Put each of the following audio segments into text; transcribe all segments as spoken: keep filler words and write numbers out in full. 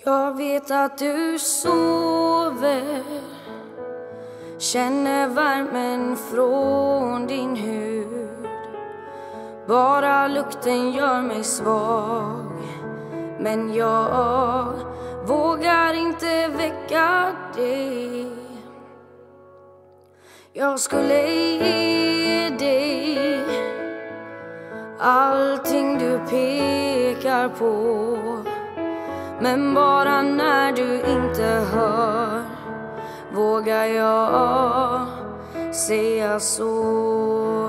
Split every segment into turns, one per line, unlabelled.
Jag vet att du sover, känner värmen från din hud. Bara lukten gör mig svag, men jag vågar inte väcka dig. Jag skulle ge dig allting du pekar på, men bara när du inte hör vågar jag säga så.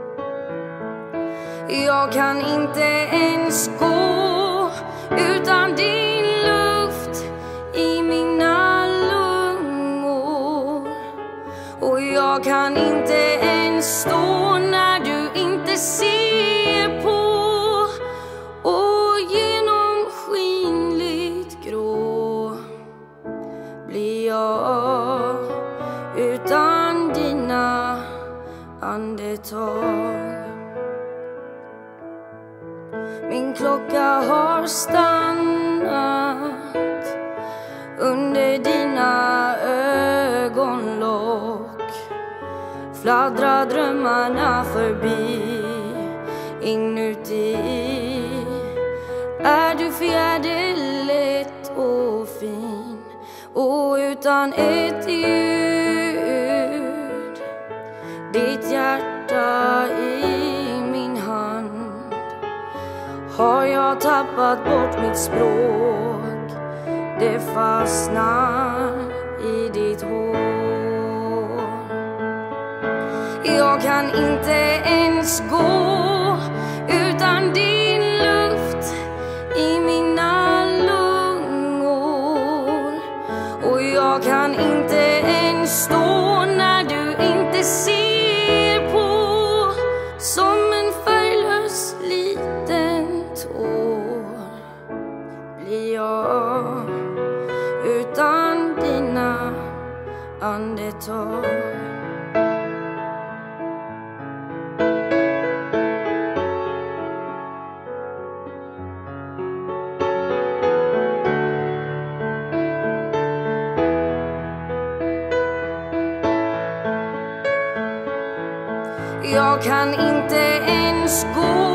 Jag kan inte ens gå utan din luft i mina lungor, och jag kan inte ens stå när du inte ser på. Och genomskinligt grå blir jag utan dina andetag. Min klocka har stannat under dina ögonlock. Fladdrar drömmarna förbi. Inuti är du fjäderlätt och fin, och utan ett ljud ditt hjärta i min hand. Har jag tappat bort mitt språk, det fastnar i ditt hår. Jag kan inte ens gå utan din luft i mina lungor, och jag kan inte ens stå när du inte ser på. Som en färglös liten tår blir jag utan dina andetag. Jag kan inte ens gå